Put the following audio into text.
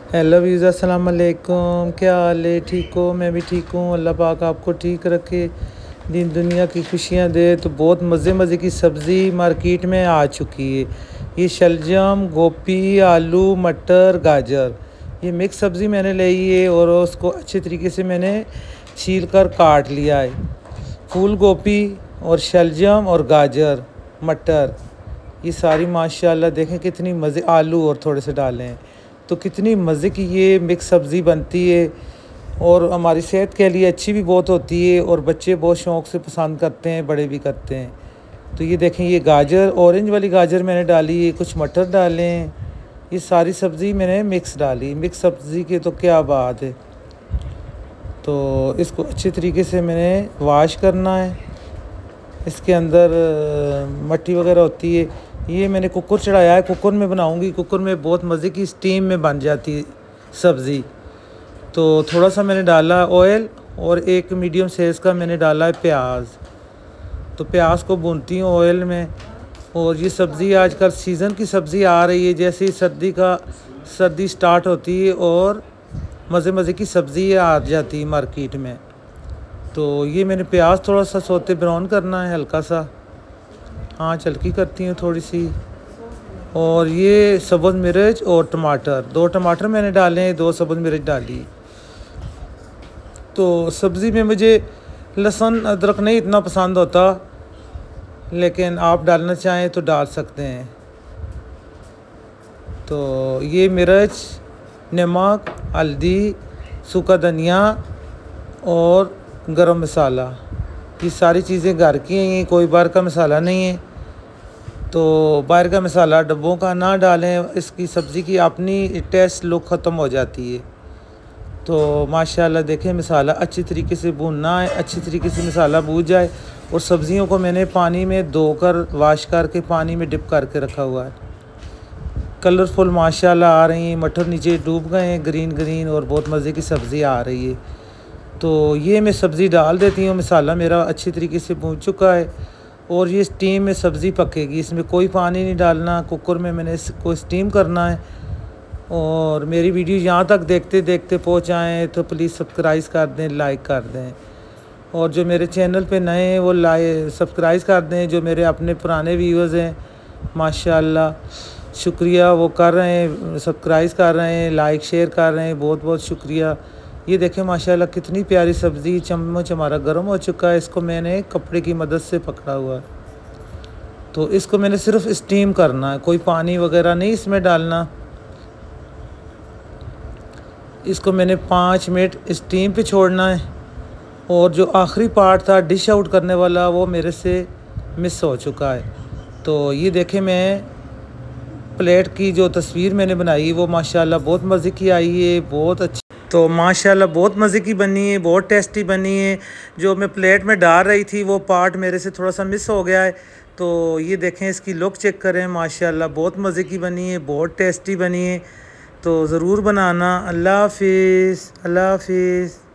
Hello views, अस्सलाम वालेकुम। क्या हाल है? ठीक हो? मैं भी ठीक हूँ। अल्लाह पाक आपको ठीक रखे, दिन दुनिया की खुशियाँ दे। तो बहुत मज़े की सब्ज़ी मार्केट में आ चुकी है। ये शलजम, गोभी, आलू, मटर, गाजर, ये मिक्स सब्ज़ी मैंने ली है और उसको अच्छे तरीके से मैंने छील कर काट लिया है। फूल गोभी और शलजम और गाजर, मटर, ये सारी माशाल्लाह देखें कितनी मज़े, आलू और थोड़े से डाले हैं तो कितनी मज़े की ये मिक्स सब्ज़ी बनती है और हमारी सेहत के लिए अच्छी भी बहुत होती है और बच्चे बहुत शौक़ से पसंद करते हैं, बड़े भी करते हैं। तो ये देखें, ये गाजर, ऑरेंज वाली गाजर मैंने डाली है, कुछ मटर डाले हैं, ये सारी सब्ज़ी मैंने मिक्स डाली। मिक्स सब्ज़ी की तो क्या बात है। तो इसको अच्छे तरीके से मैंने वाश करना है। इसके अंदर मट्टी वगैरह होती है। ये मैंने कुकर चढ़ाया है, कुकर में बनाऊंगी। कुकर में बहुत मज़े की स्टीम में बन जाती है सब्ज़ी। तो थोड़ा सा मैंने डाला ऑयल और एक मीडियम साइज़ का मैंने डाला है प्याज। तो प्याज को भूनती हूँ ऑयल में। और ये सब्ज़ी आजकल सीज़न की सब्ज़ी आ रही है, जैसे ही सर्दी स्टार्ट होती है और मज़े की सब्ज़ी आ जाती है मार्केट में। तो ये मैंने प्याज थोड़ा सा सोते ब्राउन करना है, हल्का सा आँच हल्की करती हूँ थोड़ी सी। और ये सब्ज़ मिर्च और टमाटर, 2 टमाटर मैंने डाले हैं, 2 सब्ज़ मिर्च डाली। तो सब्ज़ी में मुझे लहसुन अदरक नहीं इतना पसंद होता, लेकिन आप डालना चाहें तो डाल सकते हैं। तो ये मिर्च, नमक, हल्दी, सूखा धनिया और गरम मसाला, ये सारी चीज़ें घर की हैं, कोई बाहर का मसाला नहीं है। तो बाहर का मसाला डब्बों का ना डालें, इसकी सब्ज़ी की अपनी टेस्ट लुक ख़त्म हो जाती है। तो माशाल्लाह देखें, मसाला अच्छी तरीके से भूनना है, अच्छी तरीके से मसाला भून जाए। और सब्ज़ियों को मैंने पानी में धोकर वाश करके पानी में डिप करके रखा हुआ है। कलरफुल माशाल्लाह आ रही हैं, मटर नीचे डूब गए हैं ग्रीन और बहुत मज़े की सब्ज़ी आ रही है। तो ये मैं सब्ज़ी डाल देती हूँ। मसाला मेरा अच्छी तरीके से भून चुका है और ये स्टीम में सब्ज़ी पकेगी, इसमें कोई पानी नहीं डालना। कुकर में मैंने इसको स्टीम करना है। और मेरी वीडियो यहाँ तक देखते पहुँच आएँ तो प्लीज़ सब्सक्राइब कर दें, लाइक कर दें। और जो मेरे चैनल पे नए हैं वो सब्सक्राइब कर दें। जो मेरे अपने पुराने व्यूअर्स हैं माशाल्लाह शुक्रिया, वो कर रहे हैं, सब्सक्राइब कर रहे हैं, लाइक शेयर कर रहे हैं, बहुत शुक्रिया। ये देखें माशाल्लाह कितनी प्यारी सब्ज़ी, चम्मच हमारा गर्म हो चुका है। इसको मैंने कपड़े की मदद से पकड़ा हुआ है। तो इसको मैंने सिर्फ स्टीम करना है, कोई पानी वगैरह नहीं इसमें डालना। इसको मैंने 5 मिनट स्टीम पे छोड़ना है। और जो आखिरी पार्ट था डिश आउट करने वाला, वो मेरे से मिस हो चुका है। तो ये देखें, मैं प्लेट की जो तस्वीर मैंने बनाई वो माशाल्लाह बहुत मज़े की आई है, बहुत अच्छी। तो माशाल्लाह बहुत मज़े की बनी है, बहुत टेस्टी बनी है। जो मैं प्लेट में डाल रही थी वो पार्ट मेरे से थोड़ा सा मिस हो गया है। तो ये देखें, इसकी लुक चेक करें, माशाल्लाह बहुत मज़े की बनी है, बहुत टेस्टी बनी है। तो ज़रूर बनाना। अल्लाह हाफिज़।